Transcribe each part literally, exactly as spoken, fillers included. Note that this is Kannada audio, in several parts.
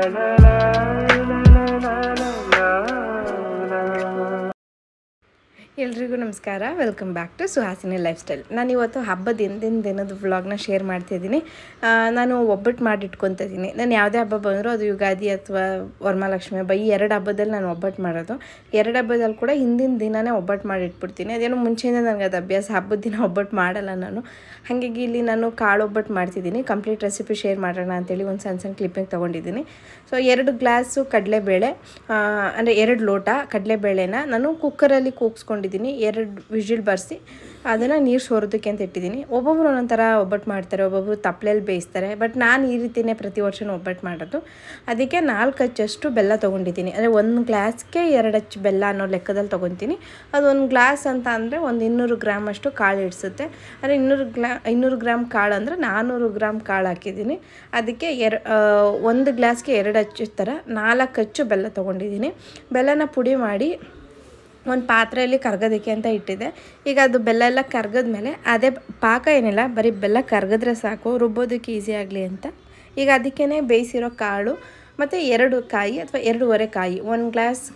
ಎಲ್ರಿಗೂ ನಮಸ್ಕಾರ. Welcome back to Suhasini lifestyle. ನಾನು ಇವತ್ತು ಹಬ್ಬದ ಹಿಂದಿನ ದಿನದ ವ್ಲಾಗ್ನ ಶೇರ್ ಮಾಡ್ತಿದ್ದೀನಿ. ನಾನು ಒಬ್ಬಟ್ಟು ಮಾಡಿ ಇಟ್ಕೊತಿದ್ದೀನಿ. ನಾನು ಯಾವುದೇ ಹಬ್ಬ ಬಂದರೂ ಅದು ಯುಗಾದಿ ಅಥವಾ ವರಮಹಾಲಕ್ಷ್ಮಿ ಹಬ್ಬ, ಈ ಎರಡು ಹಬ್ಬದಲ್ಲಿ ನಾನು ಒಬ್ಬಟ್ಟು ಮಾಡೋದು. ಎರಡು ಹಬ್ಬದಲ್ಲಿ ಕೂಡ ಹಿಂದಿನ ದಿನವೇ ಒಬ್ಬಟ್ಟು ಮಾಡಿ ಇಟ್ಬಿಡ್ತೀನಿ. ಅದೇನೋ ಮುಂಚೆಯಿಂದ ನನಗೆ ಅದು ಅಭ್ಯಾಸ. ಹಬ್ಬದ ದಿನ ಒಬ್ಬಟ್ಟು ಮಾಡಲ್ಲ ನಾನು. ಹಾಗಾಗಿ ಇಲ್ಲಿ ನಾನು ಕಾಳು ಒಬ್ಬಟ್ಟು ಮಾಡ್ತಿದ್ದೀನಿ. ಕಂಪ್ಲೀಟ್ ರೆಸಿಪಿ ಶೇರ್ ಮಾಡೋಣ ಅಂತೇಳಿ ಒಂದು ಸಣ್ಣ ಸಣ್ಣ ಕ್ಲಿಪ್ಪಿಂಗ್ ತೊಗೊಂಡಿದ್ದೀನಿ. ಸೊ ಎರಡು ಗ್ಲಾಸು ಕಡಲೆಬೇಳೆ, ಅಂದರೆ ಎರಡು ಲೋಟ ಕಡಲೆಬೇಳೆನ ನಾನು ಕುಕ್ಕರಲ್ಲಿ ಕೂಗಿಸ್ಕೊಂಡಿದ್ದೀನಿ. ಎರಡು ವಿಜಿಲ್ ಬರ್ಸಿ ಅದನ್ನು ನೀರು ಸೋರೋದಕ್ಕೆ ಅಂತ ಇಟ್ಟಿದ್ದೀನಿ. ಒಬ್ಬೊಬ್ರು ಒಂದೊಂಥರ ಒಬ್ಬಟ್ಟು ಮಾಡ್ತಾರೆ, ಒಬ್ಬೊಬ್ರು ತಪ್ಪಲೆಯಲ್ಲಿ ಬೇಯಿಸ್ತಾರೆ. ಬಟ್ ನಾನು ಈ ರೀತಿಯೇ ಪ್ರತಿ ವರ್ಷವೂ ಒಬ್ಬಟ್ಟು ಮಾಡೋದು. ಅದಕ್ಕೆ ನಾಲ್ಕು ಹಚ್ಚಷ್ಟು ಬೆಲ್ಲ ತೊಗೊಂಡಿದ್ದೀನಿ. ಅಂದರೆ ಒಂದು ಗ್ಲಾಸ್ಗೆ ಎರಡು ಹಚ್ಚು ಬೆಲ್ಲ ಅನ್ನೋ ಲೆಕ್ಕದಲ್ಲಿ ತೊಗೊತೀನಿ. ಅದು ಒಂದು ಗ್ಲಾಸ್ ಅಂತ ಅಂದರೆ ಒಂದು ಇನ್ನೂರು ಗ್ರಾಮ್ ಅಷ್ಟು ಕಾಳು ಇಡಿಸುತ್ತೆ. ಅಂದರೆ ಇನ್ನೂರು ಗ್ಲಾ ಇನ್ನೂರು ಗ್ರಾಮ್ ಕಾಳು ಅಂದರೆ ನಾನ್ನೂರು ಗ್ರಾಮ್ ಕಾಳು ಹಾಕಿದ್ದೀನಿ. ಅದಕ್ಕೆ ಎರ ಒಂದು ಗ್ಲಾಸ್ಗೆ ಎರಡು ಹಚ್ಚು ಥರ ನಾಲ್ಕು ಹಚ್ಚು ಬೆಲ್ಲ ತೊಗೊಂಡಿದ್ದೀನಿ. ಬೆಲ್ಲನ ಪುಡಿ ಮಾಡಿ ಒಂದು ಪಾತ್ರೆಯಲ್ಲಿ ಕರ್ಗೋದಕ್ಕೆ ಅಂತ ಇಟ್ಟಿದ್ದೆ. ಈಗ ಅದು ಬೆಲ್ಲ ಎಲ್ಲ ಕರ್ಗದ್ಮೇಲೆ ಅದೇ ಪಾಕ ಏನಿಲ್ಲ, ಬರೀ ಬೆಲ್ಲ ಕರ್ಗಿದ್ರೆ ಸಾಕು, ರುಬ್ಬೋದಕ್ಕೆ ಈಸಿ ಆಗಲಿ ಅಂತ. ಈಗ ಅದಕ್ಕೇ ಬೇಯಿಸಿರೋ ಕಾಳು ಮತ್ತು ಎರಡು ಕಾಯಿ ಅಥವಾ ಎರಡೂವರೆ ಕಾಯಿ, ಒಂದು ಗ್ಲಾಸ್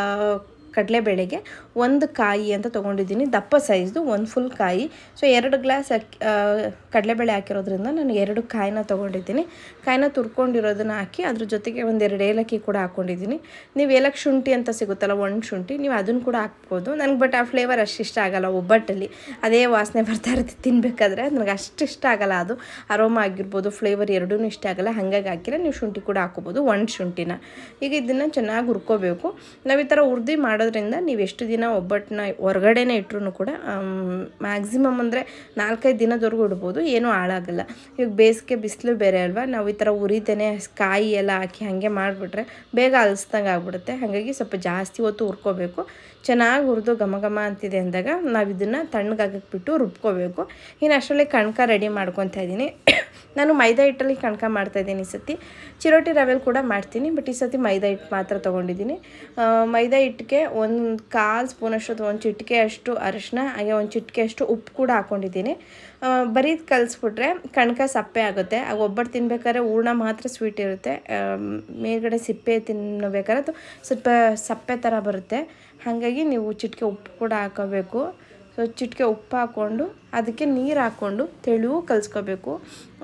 ಕಡಲೆಬೇಳೆಗೆ ಒಂದು ಕಾಯಿ ಅಂತ ತೊಗೊಂಡಿದ್ದೀನಿ. ದಪ್ಪ ಸೈಜ್ದು ಒಂದು ಫುಲ್ ಕಾಯಿ. ಸೊ ಎರಡು ಗ್ಲಾಸ್ ಅಕ್ಕಿ ಕಡಲೆಬೇಳೆ ಹಾಕಿರೋದ್ರಿಂದ ನಾನು ಎರಡು ಕಾಯಿನ ತೊಗೊಂಡಿದ್ದೀನಿ. ಕಾಯಿನ ತುರ್ಕೊಂಡಿರೋದನ್ನ ಹಾಕಿ ಅದ್ರ ಜೊತೆಗೆ ಒಂದೆರಡು ಏಲಕ್ಕಿ ಕೂಡ ಹಾಕ್ಕೊಂಡಿದ್ದೀನಿ. ನೀವು ಏಲಕ್ಕಿ ಶುಂಠಿ ಅಂತ ಸಿಗುತ್ತಲ್ಲ, ಒಣ ಶುಂಠಿ, ನೀವು ಅದನ್ನು ಕೂಡ ಹಾಕ್ಬೋದು. ನನಗೆ ಬಟ್ ಆ ಫ್ಲೇವರ್ ಅಷ್ಟು ಇಷ್ಟ ಆಗೋಲ್ಲ. ಒಬ್ಬಟ್ಟಲ್ಲಿ ಅದೇ ವಾಸನೆ ಬರ್ತಾ ಇರುತ್ತೆ ತಿನ್ನಬೇಕಾದ್ರೆ. ನನಗೆ ಅಷ್ಟು ಇಷ್ಟ ಆಗೋಲ್ಲ. ಅದು ಅರೋಮ ಆಗಿರ್ಬೋದು, ಫ್ಲೇವರ್ ಎರಡೂ ಇಷ್ಟ ಆಗೋಲ್ಲ. ಹಾಗಾಗಿ ಹಾಕಿದ್ರೆ ನೀವು ಶುಂಠಿ ಕೂಡ ಹಾಕ್ಕೋಬೋದು, ಒಣ ಶುಂಠಿನ. ಈಗ ಇದನ್ನು ಚೆನ್ನಾಗಿ ಹುರ್ಕೋಬೇಕು. ನಾವು ಈ ಥರ ಹುರ್ದು ಮಾಡೋದ್ರಿಂದ ನೀವು ಎಷ್ಟು ದಿನ ಒಬ್ಬಟ್ಟನ್ನ ಹೊರಗಡೆನೇ ಇಟ್ಟರು ಕೂಡ ಮ್ಯಾಕ್ಸಿಮಮ್ ಅಂದರೆ ನಾಲ್ಕೈದು ದಿನದವರೆಗೂ ಇಡ್ಬೋದು, ಏನೂ ಹಾಳಾಗಲ್ಲ. ಈಗ ಬೇಸಿಗೆ ಬಿಸಿಲು ಬೇರೆ ಅಲ್ವಾ, ನಾವು ಈ ಥರ ಉರಿತೇನೆ ಕಾಯಿ ಎಲ್ಲ ಹಾಕಿ ಹಾಗೆ ಮಾಡಿಬಿಟ್ರೆ ಬೇಗ ಅಲಸ್ದಂಗೆ ಆಗ್ಬಿಡುತ್ತೆ. ಹಾಗಾಗಿ ಸ್ವಲ್ಪ ಜಾಸ್ತಿ ಹೊತ್ತು ಹುರ್ಕೋಬೇಕು. ಚೆನ್ನಾಗಿ ಹುರಿದು ಘಮ ಘಮ ಅಂತಿದೆ ಅಂದಾಗ ನಾವು ಇದನ್ನು ತಣ್ಣಗಾಗಕ್ಬಿಟ್ಟು ರುಬ್ಕೋಬೇಕು. ಇನ್ನು ಅಷ್ಟರಲ್ಲಿ ಕಣ್ಕ ರೆಡಿ ಮಾಡ್ಕೊತಾ ಇದ್ದೀನಿ. ನಾನು ಮೈದಾ ಹಿಟ್ಟಲ್ಲಿ ಕಣ್ಕ ಮಾಡ್ತಾಯಿದ್ದೀನಿ. ಈ ಸತಿ ಚಿರೋಟಿ ರವೆಲಿ ಕೂಡ ಮಾಡ್ತೀನಿ, ಬಟ್ ಈ ಸತಿ ಮೈದಾ ಹಿಟ್ಟು ಮಾತ್ರ ತೊಗೊಂಡಿದ್ದೀನಿ. ಮೈದಾ ಹಿಟ್ಟಿಗೆ ಒಂದು ಕಾಲು ಸ್ಪೂನಷ್ಟು ಅಥವಾ ಒಂದು ಚಿಟಿಕೆ ಅಷ್ಟು ಅರಿಶಿನ, ಹಾಗೆ ಒಂದು ಚಿಟಿಕೆ ಅಷ್ಟು ಉಪ್ಪು ಕೂಡ ಹಾಕ್ಕೊಂಡಿದ್ದೀನಿ. ಬರೀ ಕಲಿಸ್ಬಿಟ್ರೆ ಕಣ್ಕ ಸಪ್ಪೆ ಆಗುತ್ತೆ. ಆಗ ಒಬ್ಬಟ್ಟು ತಿನ್ಬೇಕಾದ್ರೆ ಹೂರ್ಣ ಮಾತ್ರ ಸ್ವೀಟ್ ಇರುತ್ತೆ, ಮೇಲ್ಗಡೆ ಸಿಪ್ಪೆ ತಿನ್ನಬೇಕಾದ್ರೆ ಅದು ಸ್ವಲ್ಪ ಸಪ್ಪೆ ಥರ ಬರುತ್ತೆ. ಹಾಗಾಗಿ ನೀವು ಚಿಟಿಕೆ ಉಪ್ಪು ಕೂಡ ಹಾಕೋಬೇಕು. ಸೊ ಚಿಟಿಕೆ ಉಪ್ಪು ಹಾಕ್ಕೊಂಡು ಅದಕ್ಕೆ ನೀರು ಹಾಕ್ಕೊಂಡು ತೆಳು ಕಲಿಸ್ಕೋಬೇಕು.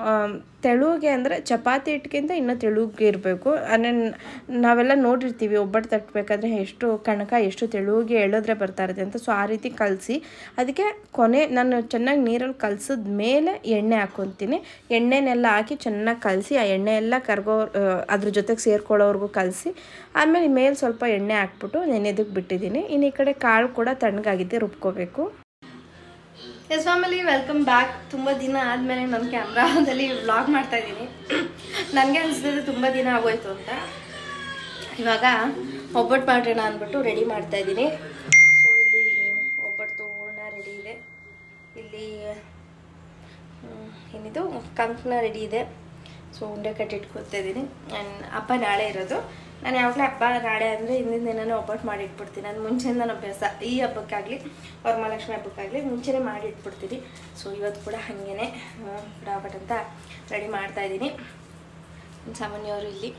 ತೆಳುಗೆ ಅಂದರೆ ಚಪಾತಿ ಹಿಟ್ಟಿಗಿಂತ ಇನ್ನೂ ತೆಳುಗೆ ಇರಬೇಕು. ಅಂದರೆ ನಾವೆಲ್ಲ ನೋಡಿರ್ತೀವಿ ಒಬ್ಬಟ್ಟು ತಟ್ಟಬೇಕಾದ್ರೆ ಎಷ್ಟು ಕಣಕ ಎಷ್ಟು ತೆಳುಗೆ ಎಳೆದ್ರೆ ಬರ್ತಾ ಇರುತ್ತೆ ಅಂತ. ಸೊ ಆ ರೀತಿ ಕಲಸಿ ಅದಕ್ಕೆ ಕೊನೆ ನಾನು ಚೆನ್ನಾಗಿ ನೀರಲ್ಲಿ ಕಲಸಿದ ಮೇಲೆ ಎಣ್ಣೆ ಹಾಕ್ಕೊತೀನಿ. ಎಣ್ಣೆನೆಲ್ಲ ಹಾಕಿ ಚೆನ್ನಾಗಿ ಕಲಸಿ ಆ ಎಣ್ಣೆ ಎಲ್ಲ ಕರ್ಗೋ ಅದ್ರ ಜೊತೆಗೆ ಸೇರ್ಕೊಳ್ಳೋವರೆಗೂ ಕಲಸಿ ಆಮೇಲೆ ಮೇಲೆ ಸ್ವಲ್ಪ ಎಣ್ಣೆ ಹಾಕ್ಬಿಟ್ಟು ನೆನೆದಕ್ಕೆ ಬಿಟ್ಟಿದ್ದೀನಿ. ಇನ್ನು ಈ ಕಡೆ ಕಾಳು ಕೂಡ ತಣ್ಣಗಾಗಿದ್ದೆ ರುಬ್ಕೋಬೇಕು. Yes family, welcome back. ತುಂಬ ದಿನ ಆದಮೇಲೆ ನನ್ನ ಕ್ಯಾಮ್ರಾದಲ್ಲಿ ವ್ಲಾಗ್ ಮಾಡ್ತಾಯಿದ್ದೀನಿ. ನನಗೆ ಅನಿಸ್ತಿದೆ ತುಂಬ ದಿನ ಆಗೋಯ್ತು ಅಂತ. ಇವಾಗ ಒಬ್ಬಟ್ಟು ಮಾಡೋಣ ಅಂದ್ಬಿಟ್ಟು ರೆಡಿ ಮಾಡ್ತಾಯಿದ್ದೀನಿ. ಸೊ ಇಲ್ಲಿ ಒಬ್ಬಟ್ಟು ಹೂರ್ಣ ರೆಡಿ ಇದೆ, ಇಲ್ಲಿ ಏನಿದು ಕಂಕಣ ರೆಡಿ ಇದೆ. ಸೊ ಉಂಡೆ ಕಟ್ಟಿಟ್ಕೊತಾ ಇದ್ದೀನಿ. ಆ್ಯಂಡ್ ಹಬ್ಬ ನಾಳೆ ಇರೋದು. ನಾನು ಯಾವಾಗಲೇ ಹಬ್ಬ ನಾಳೆ ಅಂದರೆ ಹಿಂದಿನ ದಿನವೇ ಒಬ್ಬಟ್ಟು ಮಾಡಿ ಇಟ್ಬಿಡ್ತೀನಿ. ನಾನು ಮುಂಚೆಯಿಂದ ನನ್ನ ಅಭ್ಯಾಸ. ಈ ಹಬ್ಬಕ್ಕಾಗಲಿ ವರಮಹಾಲಕ್ಷ್ಮಿ ಹಬ್ಬಕ್ಕಾಗಲಿ ಮುಂಚೆನೇ ಮಾಡಿ ಇಟ್ಬಿಡ್ತೀನಿ. ಸೊ ಇವತ್ತು ಕೂಡ ಹಾಗೇ ಒಬ್ಬಟ್ಟು ಅಂತ ರೆಡಿ ಮಾಡ್ತಾಯಿದ್ದೀನಿ. ಸಾಮಾನ್ಯವರು ಇಲ್ಲಿ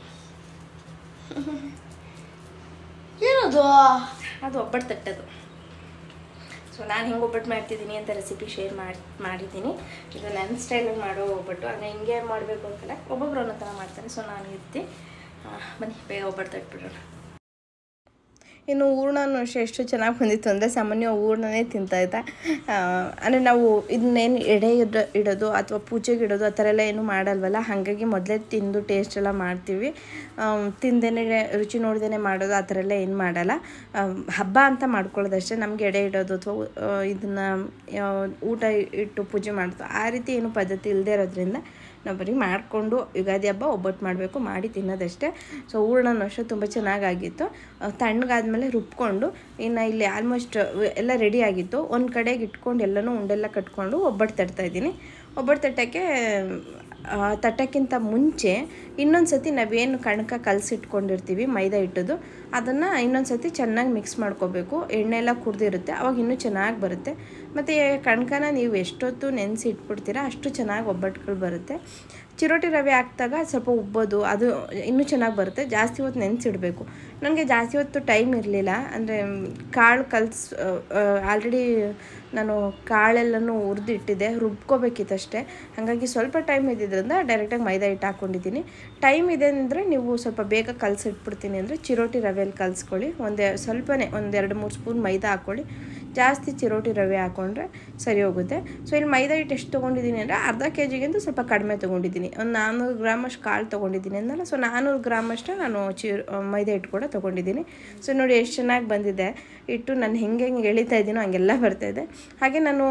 ಏನದು ಅದು ಒಬ್ಬಟ್ಟು ತಟ್ಟೋದು. ಸೊ ನಾನು ಹೆಂಗೆ ಒಬ್ಬಟ್ಟು ಮಾಡ್ತಿದ್ದೀನಿ ಅಂತ ರೆಸಿಪಿ ಶೇರ್ ಮಾಡಿ ಮಾಡಿದ್ದೀನಿ. ಇದು ನನ್ನ ಸ್ಟೈಲಲ್ಲಿ ಮಾಡೋ ಒಬ್ಬಟ್ಟು. ಅಂದರೆ ಹಿಂಗೆ ಮಾಡಬೇಕು ಅಂತಲ್ಲ, ಒಬ್ಬೊಬ್ರು ಅನ್ನೋ ಥರ ಮಾಡ್ತಾರೆ. ಸೊ ನಾನು ಇರ್ತೀನಿ. ಬನ್ನಿ ಬೇಗ ಒಬ್ಬಟ್ಟು ತಟ್ಬಿಡೋಣ. ಇನ್ನು ಹೂರ್ಣನೂ ಅಷ್ಟೇ ಎಷ್ಟು ಚೆನ್ನಾಗಿ ಬಂದಿತ್ತು ಅಂದರೆ ಸಾಮಾನ್ಯ ಹೂರ್ಣನೇ ತಿಂತಾಯಿದ್ದೆ. ಅಂದರೆ ನಾವು ಇದನ್ನೇನು ಎಡೆ ಇಡ ಇಡೋದು ಅಥವಾ ಪೂಜೆಗೆ ಇಡೋದು ಆ ಥರ ಎಲ್ಲ ಏನೂ ಮಾಡಲ್ವಲ್ಲ. ಹಾಗಾಗಿ ಮೊದಲೇ ತಿಂದು ಟೇಸ್ಟ್ ಎಲ್ಲ ಮಾಡ್ತೀವಿ. ತಿಂದೇನೆ ರುಚಿ ನೋಡ್ದೇ ಮಾಡೋದು ಆ ಥರ ಎಲ್ಲ ಏನು ಮಾಡಲ್ಲ. ಹಬ್ಬ ಅಂತ ಮಾಡ್ಕೊಳ್ಳೋದಷ್ಟೇ. ನಮಗೆ ಎಡೆ ಇಡೋದು ಅಥವಾ ಇದನ್ನು ಊಟ ಇಟ್ಟು ಪೂಜೆ ಮಾಡೋದು ಆ ರೀತಿ ಏನು ಪದ್ಧತಿ ಇಲ್ಲದೆ ಇರೋದ್ರಿಂದ ನಾವು ಬರೀ ಮಾಡಿಕೊಂಡು ಯುಗಾದಿ ಹಬ್ಬ ಒಬ್ಬಟ್ಟು ಮಾಡಬೇಕು, ಮಾಡಿ ತಿನ್ನೋದಷ್ಟೇ. ಸೊ ಹೂರ್ಣನೂ ಅಷ್ಟೇ ತುಂಬ ಚೆನ್ನಾಗಾಗಿತ್ತು. ತಣ್ಣಗಾದ್ಮೇಲೆ ರುಬ್ಕೊಂಡು ಇನ್ನು ಇಲ್ಲಿ ಆಲ್ಮೋಸ್ಟ್ ಎಲ್ಲ ರೆಡಿ ಆಗಿತ್ತು. ಒಂದು ಕಡೆಗೆ ಇಟ್ಕೊಂಡು ಎಲ್ಲನೂ ಉಂಡೆಲ್ಲ ಕಟ್ಕೊಂಡು ಒಬ್ಬಟ್ಟು ತಟ್ತಾಯಿದ್ದೀನಿ. ಒಬ್ಬಟ್ಟು ತಟ್ಟೋಕ್ಕೆ ತಟ್ಟೋಕ್ಕಿಂತ ಮುಂಚೆ ಇನ್ನೊಂದು ಸತಿ ನಾವೇನು ಕಣಕ ಕಲಸಿಟ್ಕೊಂಡಿರ್ತೀವಿ ಮೈದಾ ಹಿಟ್ಟದು, ಅದನ್ನು ಇನ್ನೊಂದು ಸತಿ ಚೆನ್ನಾಗಿ ಮಿಕ್ಸ್ ಮಾಡ್ಕೋಬೇಕು. ಎಣ್ಣೆ ಎಲ್ಲ ಕುಡ್ದಿರುತ್ತೆ, ಅವಾಗ ಇನ್ನೂ ಚೆನ್ನಾಗಿ ಬರುತ್ತೆ. ಮತ್ತು ಕಣ್ಕನ ನೀವು ಎಷ್ಟೊತ್ತು ನೆನೆಸಿ ಇಟ್ಬಿಡ್ತೀರಾ ಅಷ್ಟು ಚೆನ್ನಾಗಿ ಒಬ್ಬಟ್ಟುಗಳು ಬರುತ್ತೆ. ಚಿರೋಟಿ ರವೆ ಹಾಕಿದಾಗ ಸ್ವಲ್ಪ ಉಬ್ಬೋದು, ಅದು ಇನ್ನೂ ಚೆನ್ನಾಗಿ ಬರುತ್ತೆ. ಜಾಸ್ತಿ ಹೊತ್ತು ನೆನೆಸಿಡಬೇಕು. ನನಗೆ ಜಾಸ್ತಿ ಹೊತ್ತು ಟೈಮ್ ಇರಲಿಲ್ಲ, ಅಂದರೆ ಕಾಳು ಕಲ್ಸ್ ಆಲ್ರೆಡಿ ನಾನು ಕಾಳೆಲ್ಲನೂ ಹುರಿದು ಇಟ್ಟಿದ್ದೆ, ರುಬ್ಕೋಬೇಕಿತ್ತಷ್ಟೇ. ಹಾಗಾಗಿ ಸ್ವಲ್ಪ ಟೈಮ್ ಇದ್ದಿದ್ದರಿಂದ ಡೈರೆಕ್ಟಾಗಿ ಮೈದಾ ಹಿಟ್ಟು ಹಾಕ್ಕೊಂಡಿದ್ದೀನಿ. ಟೈಮ್ ಇದೆ ಅಂದರೆ ನೀವು ಸ್ವಲ್ಪ ಬೇಗ ಕಲಸಿಟ್ಬಿಡ್ತೀನಿ ಅಂದರೆ ಚಿರೋಟಿ ರವೆಯಲ್ಲಿ ಕಲಿಸ್ಕೊಳ್ಳಿ. ಒಂದೇ ಸ್ವಲ್ಪನೇ ಒಂದೆರಡು ಮೂರು ಸ್ಪೂನ್ ಮೈದಾ ಹಾಕ್ಕೊಳ್ಳಿ. ಜಾಸ್ತಿ ಚಿರೋಟಿ ರವೆ ಹಾಕ್ಕೊಂಡ್ರೆ ಸರಿ ಹೋಗುತ್ತೆ. ಸೊ ಇಲ್ಲಿ ಮೈದಾ ಹಿಟ್ಟು ಎಷ್ಟು ತೊಗೊಂಡಿದ್ದೀನಿ ಅಂದರೆ ಅರ್ಧ ಕೆ ಜಿಗಿಂತ ಸ್ವಲ್ಪ ಕಡಿಮೆ ತೊಗೊಂಡಿದ್ದೀನಿ. ಒಂದು ನಾನ್ನೂರು ಗ್ರಾಮಷ್ಟು ಕಾಳು ತೊಗೊಂಡಿದ್ದೀನಿ ಅಂದಲ್ಲ, ಸೊ ನಾನ್ನೂರು ಗ್ರಾಮಷ್ಟು ನಾನು ಚಿ ಮೈದಾ ಹಿಟ್ಟು ಕೂಡ ತೊಗೊಂಡಿದ್ದೀನಿ. ಸೊ ನೋಡಿ ಎಷ್ಟು ಚೆನ್ನಾಗಿ ಬಂದಿದೆ ಹಿಟ್ಟು. ನಾನು ಹೆಂಗೆ ಹೆಂಗೆ ಎಳಿತಾ ಇದ್ದೀನೋ ಹಂಗೆಲ್ಲ ಬರ್ತಾಯಿದೆ. ಹಾಗೆ ನಾನು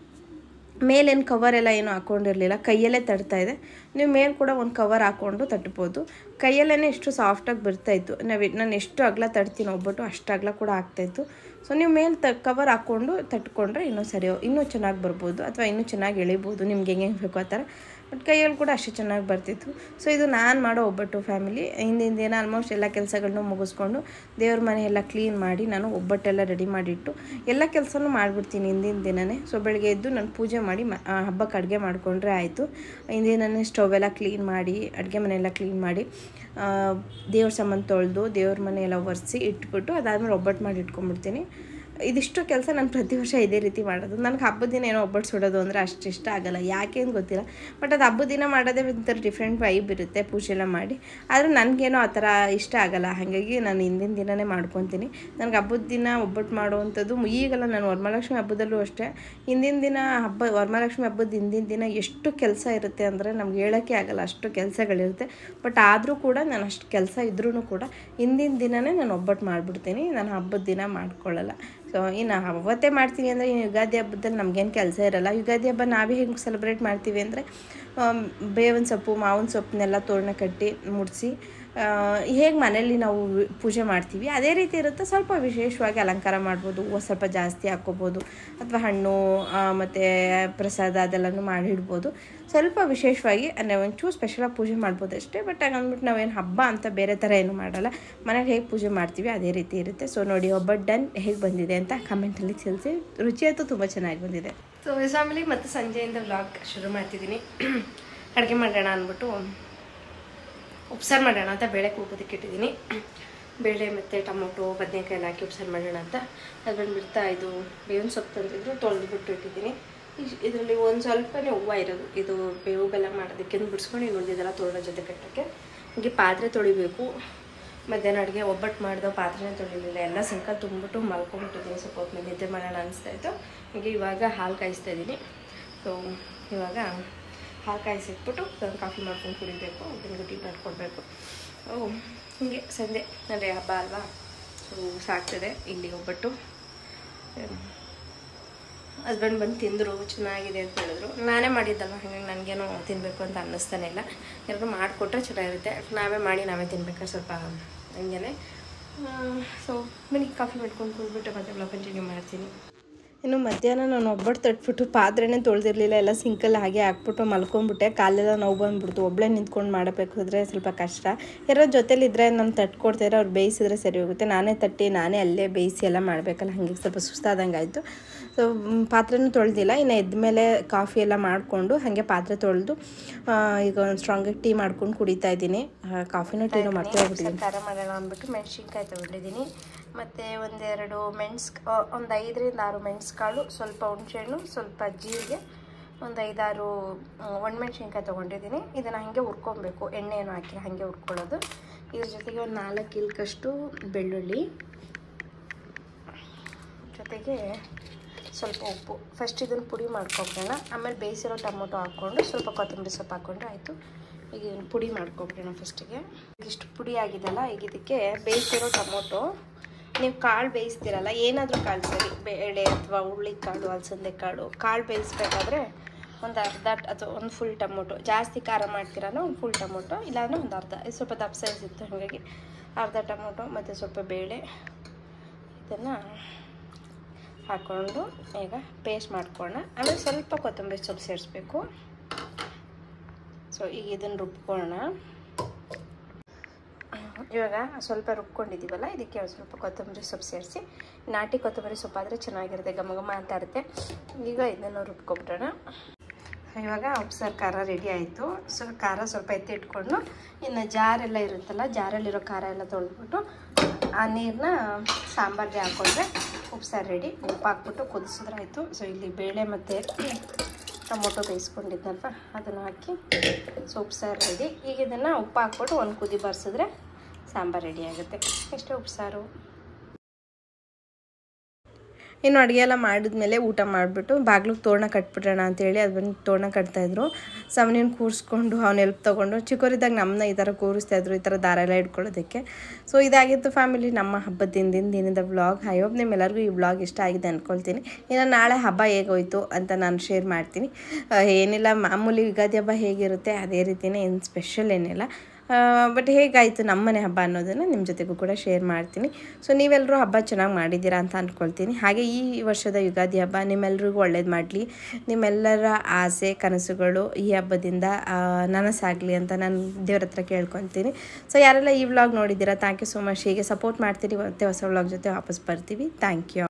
ಮೇಲೇನು ಕವರೆಲ್ಲ ಏನೂ ಹಾಕ್ಕೊಂಡಿರಲಿಲ್ಲ, ಕೈಯಲ್ಲೇ ತಡ್ತಾಯಿದೆ. ನೀವು ಮೇಲೆ ಕೂಡ ಒಂದು ಕವರ್ ಹಾಕ್ಕೊಂಡು ತಟ್ಬೋದು. ಕೈಯಲ್ಲೇ ಎಷ್ಟು ಸಾಫ್ಟಾಗಿ ಬರ್ತಾಯಿತ್ತು. ನಾವು ನಾನು ಎಷ್ಟು ಅಗಲ ತಡ್ತೀನಿ ಒಬ್ಬಟ್ಟು ಅಷ್ಟು ಅಗಲ ಕೂಡ ಆಗ್ತಾಯಿತ್ತು. ಸೊ ನೀವು ಮೇಲೆ ತ ಕವರ್ ಹಾಕ್ಕೊಂಡು ತಟ್ಕೊಂಡ್ರೆ ಇನ್ನೂ ಸರಿ ಇನ್ನೂ ಚೆನ್ನಾಗಿ ಬರ್ಬೋದು, ಅಥವಾ ಇನ್ನೂ ಚೆನ್ನಾಗಿ ಎಳಿಬೋದು ನಿಮ್ಗೆ ಹೆಂಗೆ ಹೆಂಗೆ ಬೇಕು ಆ ಥರ. ಬಟ್ ಕೈಯಲ್ಲಿ ಕೂಡ ಅಷ್ಟು ಚೆನ್ನಾಗಿ ಬರ್ತಿತ್ತು. ಸೊ ಇದು ನಾನು ಮಾಡೋ ಒಬ್ಬಟ್ಟು ಫ್ಯಾಮಿಲಿ. ಹಿಂದಿನ ದಿನ ಆಲ್ಮೋಸ್ಟ್ ಎಲ್ಲ ಕೆಲಸಗಳನ್ನೂ ಮುಗಿಸ್ಕೊಂಡು ದೇವ್ರ ಮನೆ ಎಲ್ಲ ಕ್ಲೀನ್ ಮಾಡಿ ನಾನು ಒಬ್ಬಟ್ಟೆಲ್ಲ ರೆಡಿ ಮಾಡಿಟ್ಟು ಎಲ್ಲ ಕೆಲಸನೂ ಮಾಡಿಬಿಡ್ತೀನಿ ಹಿಂದಿನ ದಿನವೇ. ಸೊ ಬೆಳಗ್ಗೆ ಎದ್ದು ನಾನು ಪೂಜೆ ಮಾಡಿ ಮ ಹಬ್ಬಕ್ಕೆ ಅಡುಗೆ ಮಾಡಿಕೊಂಡ್ರೆ ಆಯಿತು. ಹಿಂದಿನ ಸ್ಟವ್ ಎಲ್ಲ ಕ್ಲೀನ್ ಮಾಡಿ, ಅಡುಗೆ ಮನೆಯೆಲ್ಲ ಕ್ಲೀನ್ ಮಾಡಿ, ದೇವ್ರ ಸಾಮಾನು ತೊಳೆದು ದೇವ್ರ ಮನೆಯೆಲ್ಲ ಒರೆಸಿ ಇಟ್ಬಿಟ್ಟು ಅದಾದಮೇಲೆ ಒಬ್ಬಟ್ಟು ಮಾಡಿ ಇಟ್ಕೊಂಡ್ಬಿಡ್ತೀನಿ. ಇದಿಷ್ಟು ಕೆಲಸ ನಾನು ಪ್ರತಿ ವರ್ಷ ಇದೇ ರೀತಿ ಮಾಡೋದು. ನನಗೆ ಹಬ್ಬದ ದಿನ ಏನೋ ಒಬ್ಬಟ್ಟು ಸುಡೋದು ಅಂದರೆ ಅಷ್ಟು ಇಷ್ಟ ಆಗೋಲ್ಲ, ಯಾಕೆ ಅಂತ ಗೊತ್ತಿಲ್ಲ. ಬಟ್ ಅದು ಹಬ್ಬದ ದಿನ ಮಾಡೋದೇ ಒಂಥರ ಡಿಫ್ರೆಂಟ್ ವೈಬ್ ಇರುತ್ತೆ ಪೂಜೆ ಎಲ್ಲ ಮಾಡಿ. ಆದರೆ ನನಗೇನೋ ಆ ಥರ ಇಷ್ಟ ಆಗೋಲ್ಲ, ಹಾಗಾಗಿ ನಾನು ಹಿಂದಿನ ದಿನವೇ ಮಾಡ್ಕೊತೀನಿ. ನನಗೆ ಹಬ್ಬದ ದಿನ ಒಬ್ಬಟ್ಟು ಮಾಡುವಂಥದ್ದು ಈಗಲ್ಲ, ನಾನು ವರಮಹಾಲಕ್ಷ್ಮಿ ಹಬ್ಬದಲ್ಲೂ ಅಷ್ಟೇ. ಹಿಂದಿನ ದಿನ ಹಬ್ಬ ವರಮಹಾಲಕ್ಷ್ಮಿ ಹಬ್ಬದ ಹಿಂದಿನ ದಿನ ಎಷ್ಟು ಕೆಲಸ ಇರುತ್ತೆ ಅಂದರೆ ನಮ್ಗೆ ಹೇಳೋಕ್ಕೆ ಆಗೋಲ್ಲ, ಅಷ್ಟು ಕೆಲಸಗಳಿರುತ್ತೆ. ಬಟ್ ಆದರೂ ಕೂಡ ನಾನು ಅಷ್ಟು ಕೆಲಸ ಇದ್ರೂ ಕೂಡ ಹಿಂದಿನ ದಿನವೇ ನಾನು ಒಬ್ಬಟ್ಟು ಮಾಡಿಬಿಡ್ತೀನಿ. ನಾನು ಹಬ್ಬದ ದಿನ ಮಾಡ್ಕೊಳ್ಳಲ್ಲ. ಸೊ ಇನ್ನು ಅವತ್ತೇ ಮಾಡ್ತೀನಿ ಅಂದರೆ ಇನ್ನು ಯುಗಾದಿ ಹಬ್ಬದಲ್ಲಿ ನಮಗೇನು ಕೆಲಸ ಇರೋಲ್ಲ. ಯುಗಾದಿ ಹಬ್ಬ ನಾವೇ ಹೆಂಗೆ ಸೆಲೆಬ್ರೇಟ್ ಮಾಡ್ತೀವಿ ಅಂದರೆ ಬೇವಿನ ಸೊಪ್ಪು ಮಾವಿನ ಸೊಪ್ಪನ್ನೆಲ್ಲ ತೋರಣ ಕಟ್ಟಿ ಮುಡಿಸಿ ಹೇಗೆ ಮನೇಲಿ ನಾವು ಪೂಜೆ ಮಾಡ್ತೀವಿ ಅದೇ ರೀತಿ ಇರುತ್ತೆ. ಸ್ವಲ್ಪ ವಿಶೇಷವಾಗಿ ಅಲಂಕಾರ ಮಾಡ್ಬೋದು, ಹೂವು ಸ್ವಲ್ಪ ಜಾಸ್ತಿ ಹಾಕ್ಕೋಬೋದು, ಅಥವಾ ಹಣ್ಣು ಮತ್ತು ಪ್ರಸಾದ ಅದೆಲ್ಲನೂ ಮಾಡಿಡ್ಬೋದು. ಸ್ವಲ್ಪ ವಿಶೇಷವಾಗಿ ಅಂದರೆ ಒಂಚೂರು ಸ್ಪೆಷಲಾಗಿ ಪೂಜೆ ಮಾಡ್ಬೋದು ಅಷ್ಟೇ. ಬಟ್ ಹಾಗಂದ್ಬಿಟ್ಟು ನಾವೇನು ಹಬ್ಬ ಅಂತ ಬೇರೆ ಥರ ಏನು ಮಾಡೋಲ್ಲ, ಮನೇಲಿ ಹೇಗೆ ಪೂಜೆ ಮಾಡ್ತೀವಿ ಅದೇ ರೀತಿ ಇರುತ್ತೆ. ಸೊ ನೋಡಿ ಒಬ್ಬಟ್ಟು ಡನ್ ಹೇಗೆ ಬಂದಿದೆ ಅಂತ ಕಮೆಂಟಲ್ಲಿ ತಿಳಿಸಿ. ರುಚಿ ಅಂತೂ ತುಂಬ ಚೆನ್ನಾಗಿ ಬಂದಿದೆ. ಸೊ ಫ್ಯಾಮಿಲಿ ಮತ್ತು ಸಂಜೆಯಿಂದ ವ್ಲಾಗ್ ಶುರು ಮಾಡ್ತಿದ್ದೀನಿ. ಅಡುಗೆ ಮಾಡೋಣ ಅಂದ್ಬಿಟ್ಟು ಉಪ್ಸಾರು ಮಾಡೋಣ ಅಂತ ಬೇಳೆ ಕೂಗೋದಕ್ಕೆ ಇಟ್ಟಿದ್ದೀನಿ. ಬೇಳೆ ಮತ್ತು ಟೊಮೊಟೊ ಬದನೆಕಾಯಿ ಎಲ್ಲ ಹಾಕಿ ಉಪ್ಸಾರು ಮಾಡೋಣ ಅಂತ. ಅದು ಬಂದುಬಿಡ್ತಾ ಇದು ಬೇವಿನ ಸೊಪ್ಪು ತಂದಿದ್ರು ತೊಳೆದ್ಬಿಟ್ಟು ಇಟ್ಟಿದ್ದೀನಿ. ಇದರಲ್ಲಿ ಒಂದು ಸ್ವಲ್ಪನೇ ಹೂವು ಇರೋದು, ಇದು ಬೇವು ಬೆಲ್ಲ ಮಾಡೋದಕ್ಕೆ ಬಿಡಿಸ್ಕೊಂಡು ಈಗ ಉಳಿದಿದ್ದೆಲ್ಲ ತೊಳೆದ ಜೊತೆ ಕಟ್ಟೋಕ್ಕೆ. ಹೀಗೆ ಪಾತ್ರೆ ತೊಳಿಬೇಕು. ಮಧ್ಯಾಹ್ನ ಅಡುಗೆ ಒಬ್ಬಟ್ಟು ಮಾಡಿದೋ ಪಾತ್ರೆನೇ ತೊಳಿಲಿಲ್ಲ, ಎಲ್ಲ ಸಿಂಕಲ್ಲಿ ತುಂಬಿಟ್ಟು ಮಲ್ಕೊಂಡ್ಬಿಟ್ಟಿದ್ದೀನಿ. ಸ್ವಲ್ಪ ಹೊತ್ತು ನಿದ್ದೆ ಮಾಡೋಣ ಅನಿಸ್ತಾಯಿತ್ತು. ಹೀಗೆ ಇವಾಗ ಹಾಲು ಕಾಯಿಸ್ತಾ ಇದ್ದೀನಿ. ಸೊ ಇವಾಗ ಹಾಲು ಕಾಯಿಸಿಟ್ಬಿಟ್ಟು ನಾನು ಕಾಫಿ ಮಾಡ್ಕೊಂಡು ಕುಡಿಬೇಕು, ಅದನ್ನು ಟೀ ಮಾಡಿಕೊಡ್ಬೇಕು. ಓ ಹೀಗೆ ಸಂಜೆ ಅಂದರೆ ಹಬ್ಬ ಅಲ್ವಾ, ಸೊ ಸಾಕ್ತದೆ. ಇಲ್ಲಿ ಒಬ್ಬಟ್ಟು ಹಸ್ಬೆಂಡ್ ಬಂದು ತಿಂದರು, ಚೆನ್ನಾಗಿದೆ ಅಂತ ಹೇಳಿದ್ರು. ನಾನೇ ಮಾಡಿದ್ದಲ್ಲ, ಹಾಗಾಗಿ ನನಗೇನು ತಿನ್ನಬೇಕು ಅಂತ ಅನ್ನಿಸ್ತಾನೆ ಇಲ್ಲ. ಎಲ್ಲರೂ ಮಾಡಿಕೊಟ್ರೆ ಚೆನ್ನಾಗಿರುತ್ತೆ. ನಾವೇ ಮಾಡಿ ನಾವೇ ತಿನ್ಬೇಕಾದ್ರೆ ಸ್ವಲ್ಪ ಹಂಗೆ. ಸೊ ಬನ್ನಿ ಕಾಫಿ ಮಾಡ್ಕೊಂಡು ಕುಡಿದ್ಬಿಟ್ಟು ಮತ್ತೆ ಬ್ಲಾಗ್ ಕಂಟಿನ್ಯೂ ಮಾಡ್ತೀನಿ. ಇನ್ನು ಮಧ್ಯಾಹ್ನ ನಾನು ಒಬ್ಬಟ್ಟು ತಟ್ಬಿಟ್ಟು ಪಾತ್ರೆನೇ ತೊಳೆದಿರಲಿಲ್ಲ, ಎಲ್ಲ ಸಿಂಕಲ್ಲಿ ಹಾಗೆ ಹಾಕ್ಬಿಟ್ಟು ಮಲ್ಕೊಂಡ್ಬಿಟ್ಟೆ. ಕಾಲೆಲ್ಲ ನೋವು ಬಂದುಬಿಡ್ತು. ಒಬ್ಬಳೇ ನಿಂತ್ಕೊಂಡು ಮಾಡಬೇಕಾದ್ರೆ ಸ್ವಲ್ಪ ಕಷ್ಟ. ಯಾರೋ ಜೊತೆಲಿದ್ದರೆ ನಾನು ತಟ್ಕೊಡ್ತಾರೆ, ಅವ್ರು ಬೇಯಿಸಿದ್ರೆ ಸರಿ ಹೋಗುತ್ತೆ. ನಾನೇ ತಟ್ಟಿ ನಾನೇ ಅಲ್ಲೇ ಬೇಯಿಸಿ ಎಲ್ಲ ಮಾಡಬೇಕಲ್ಲ, ಹಾಗೆ ಸ್ವಲ್ಪ ಸುಸ್ತಾದಂಗೆ ಆಯಿತು. ಸೊ ಪಾತ್ರೆನೂ ತೊಳೆದಿಲ್ಲ. ಇನ್ನು ಎದ್ಮೇಲೆ ಕಾಫಿ ಎಲ್ಲ ಮಾಡಿಕೊಂಡು ಹಾಗೆ ಪಾತ್ರೆ ತೊಳೆದು ಈಗ ಒಂದು ಸ್ಟ್ರಾಂಗಾಗಿ ಟೀ ಮಾಡ್ಕೊಂಡು ಕುಡಿತಾ ಇದ್ದೀನಿ. ಕಾಫಿನೂ ಟೀನೂ ಮಾಡ್ತಾ ಹೋಗ್ಬಿಟ್ಟಿದ್ದೀನಿ. ಖಾರ ಮಾಡೋಣ ಅಂದ್ಬಿಟ್ಟು ಮೆಣಸಿನ್ಕಾಯಿ ತೊಗೊಂಡಿದ್ದೀನಿ, ಮತ್ತು ಒಂದೆರಡು ಮೆಣಸು ಒಂದು ಐದರಿಂದ ಆರು ಮೆಣಸುಕಾಳು, ಸ್ವಲ್ಪ ಹುಣಸೆಹಣ್ಣು, ಸ್ವಲ್ಪ ಜೀರಿಗೆ, ಒಂದು ಐದಾರು ಒಣಮೆಣ್ಸಿನ್ಕಾಯಿ ತೊಗೊಂಡಿದ್ದೀನಿ. ಇದನ್ನು ಹಾಗೆ ಹುರ್ಕೊಬೇಕು, ಎಣ್ಣೆ ಏನು ಹಾಕಿ ಹಾಗೆ ಹುರ್ಕೊಳ್ಳೋದು. ಇದ್ರ ಜೊತೆಗೆ ಒಂದು ನಾಲ್ಕು ಇಲ್ಕಷ್ಟು ಬೆಳ್ಳುಳ್ಳಿ, ಜೊತೆಗೆ ಸ್ವಲ್ಪ ಉಪ್ಪು. ಫಸ್ಟ್ ಇದನ್ನು ಪುಡಿ ಮಾಡ್ಕೊಬಿಡೋಣ, ಆಮೇಲೆ ಬೇಯಿಸಿರೋ ಟೊಮೊಟೊ ಹಾಕ್ಕೊಂಡು ಸ್ವಲ್ಪ ಕೊತ್ತಂಬರಿ ಸೊಪ್ಪು ಹಾಕ್ಕೊಂಡ್ರೆ ಆಯಿತು. ಈಗ ಇದನ್ನು ಪುಡಿ ಮಾಡ್ಕೊಬಿಡೋಣ ಫಸ್ಟಿಗೆ. ಇಷ್ಟು ಪುಡಿ ಆಗಿದೆಲ್ಲ, ಈಗ ಇದಕ್ಕೆ ಬೇಯಿಸಿರೋ ಟೊಮೊಟೊ, ನೀವು ಕಾಳು ಬೇಯಿಸ್ತೀರಲ್ಲ, ಏನಾದರೂ ಕಾಳು ಸರಿ, ಬೇಳೆ ಅಥವಾ ಹುಳ್ಳಿ ಕಾಳು, ಅಲಸಂದೆ ಕಾಳು, ಕಾಳು ಬೇಯಿಸ್ಬೇಕಾದ್ರೆ ಒಂದು ಅರ್ಧ ಅಥವಾ ಒಂದು ಫುಲ್ ಟೊಮೊಟೊ, ಜಾಸ್ತಿ ಖಾರ ಮಾಡ್ತೀರನೋ ಒಂದು ಫುಲ್ ಟೊಮೊಟೊ, ಇಲ್ಲಾಂದರೆ ಒಂದು ಅರ್ಧ, ಇದು ಸ್ವಲ್ಪ ದಪ್ಪ ಸೈಜ್ ಇತ್ತು ಹಾಗಾಗಿ ಅರ್ಧ ಟೊಮೊಟೊ ಮತ್ತು ಸ್ವಲ್ಪ ಬೇಳೆ ಇದನ್ನು ಹಾಕ್ಕೊಂಡು ಈಗ ಪೇಸ್ಟ್ ಮಾಡ್ಕೊಳ್ಳೋಣ. ಆಮೇಲೆ ಸ್ವಲ್ಪ ಕೊತ್ತಂಬರಿ ಸೊಪ್ಪು ಸೇರಿಸ್ಬೇಕು. ಸೊ ಈಗ ಇದನ್ನು ರುಬ್ಕೊಳ್ಳೋಣ. ಇವಾಗ ಸ್ವಲ್ಪ ರುಬ್ಕೊಂಡಿದ್ದೀವಲ್ಲ, ಇದಕ್ಕೆ ಒಂದು ಸ್ವಲ್ಪ ಕೊತ್ತಂಬರಿ ಸೊಪ್ಪು ಸೇರಿಸಿ, ನಾಟಿ ಕೊತ್ತಂಬರಿ ಸೊಪ್ಪಾದರೆ ಚೆನ್ನಾಗಿರುತ್ತೆ, ಘಮ ಘಮ ಅಂತ ಇರುತ್ತೆ. ಈಗ ಇದನ್ನು ರುಬ್ಕೊಬಿಡೋಣ. ಇವಾಗ ಉಪ್ಸಾರು ಖಾರ ರೆಡಿ ಆಯಿತು. ಸೊ ಖಾರ ಸ್ವಲ್ಪ ಎತ್ತಿ ಇಟ್ಕೊಂಡು, ಇನ್ನು ಜಾರೆಲ್ಲ ಇರುತ್ತಲ್ಲ, ಜಾರಲ್ಲಿರೋ ಖಾರ ಎಲ್ಲ ತೊಳೆದ್ಬಿಟ್ಟು ಆ ನೀರನ್ನ ಸಾಂಬಾರಿಗೆ ಹಾಕ್ಕೊಂಡ್ರೆ ಉಪ್ಸಾರು ರೆಡಿ. ಉಪ್ಪು ಹಾಕ್ಬಿಟ್ಟು ಕುದಿಸಿದ್ರಾಯ್ತು. ಸೊ ಇಲ್ಲಿ ಬೇಳೆ ಮತ್ತು ಟೊಮೊಟೊ ಬೇಯಿಸ್ಕೊಂಡಿದ್ದಲ್ವ ಅದನ್ನು ಹಾಕಿ ಸೊ ಉಪ್ಸಾರು ರೆಡಿ. ಈಗ ಇದನ್ನು ಉಪ್ಪು ಹಾಕ್ಬಿಟ್ಟು ಒಂದು ಕುದಿ ಬರ್ಸಿದ್ರೆ ಸಾಂಬಾರು ರೆಡಿ ಆಗುತ್ತೆ. ಇಷ್ಟೇ ಉಪ್ಸಾರು. ಇನ್ನು ಅಡುಗೆ ಎಲ್ಲ ಮಾಡಿದ್ಮೇಲೆ ಊಟ ಮಾಡಿಬಿಟ್ಟು ಬಾಗಿಲಿಗೆ ತೋರಣ ಕಟ್ಬಿಡೋಣ ಅಂತೇಳಿ ಅದು ಬಂದು ತೋರಣ ಕಟ್ತಾಯಿದ್ರು. ಸಮನಿನ ಕೂರಿಸ್ಕೊಂಡು ಅವ್ನ ಹೆಲ್ಪ್ ತೊಗೊಂಡು, ಚಿಕ್ಕವರಿದ್ದಾಗ ನಮ್ಮನ್ನ ಈ ಥರ ಕೂರಿಸ್ತಾಯಿದ್ರು, ಈ ಥರ ದಾರ ಎಲ್ಲ ಇಟ್ಕೊಳ್ಳೋದಕ್ಕೆ. ಸೊ ಇದಾಗಿತ್ತು ಫ್ಯಾಮಿಲಿ ನಮ್ಮ ಹಬ್ಬದ ದಿನದಿಂದ ದಿನದ ವ್ಲಾಗ್. ಐ ಹೋಪ್ ನಿಮ್ಮೆಲ್ಲರಿಗೂ ಈ ವ್ಲಾಗ್ ಇಷ್ಟ ಆಗಿದೆ ಅಂದ್ಕೊಳ್ತೀನಿ. ಇನ್ನು ನಾಳೆ ಹಬ್ಬ ಹೇಗೋಯ್ತು ಅಂತ ನಾನು ಶೇರ್ ಮಾಡ್ತೀನಿ. ಏನಿಲ್ಲ, ಮಾಮೂಲಿ ಯುಗಾದಿ ಹಬ್ಬ ಹೇಗಿರುತ್ತೆ ಅದೇ ರೀತಿಯೇ, ಏನು ಸ್ಪೆಷಲ್ ಏನಿಲ್ಲ. ಬಟ್ ಹೇಗಾಯಿತು ನಮ್ಮನೆ ಹಬ್ಬ ಅನ್ನೋದನ್ನು ನಿಮ್ಮ ಜೊತೆಗೂ ಕೂಡ ಶೇರ್ ಮಾಡ್ತೀನಿ. ಸೊ ನೀವೆಲ್ಲರೂ ಹಬ್ಬ ಚೆನ್ನಾಗಿ ಮಾಡಿದ್ದೀರಾ ಅಂತ ಅಂದ್ಕೊಳ್ತೀನಿ. ಹಾಗೆ ಈ ವರ್ಷದ ಯುಗಾದಿ ಹಬ್ಬ ನಿಮ್ಮೆಲ್ರಿಗೂ ಒಳ್ಳೇದು ಮಾಡಲಿ. ನಿಮ್ಮೆಲ್ಲರ ಆಸೆ ಕನಸುಗಳು ಈ ಹಬ್ಬದಿಂದ ನನಸಾಗಲಿ ಅಂತ ನಾನು ದೇವ್ರ ಹತ್ರ ಕೇಳ್ಕೊತೀನಿ. ಸೊ ಯಾರೆಲ್ಲ ಈ ವ್ಲಾಗ್ ನೋಡಿದ್ದೀರಾ, ಥ್ಯಾಂಕ್ ಯು ಸೊ ಮಚ್. ಹೀಗೆ ಸಪೋರ್ಟ್ ಮಾಡ್ತೀರಿ. ಮತ್ತೆ ಹೊಸ ವ್ಲಾಗ್ ಜೊತೆ ವಾಪಸ್ ಬರ್ತೀವಿ. Thank you.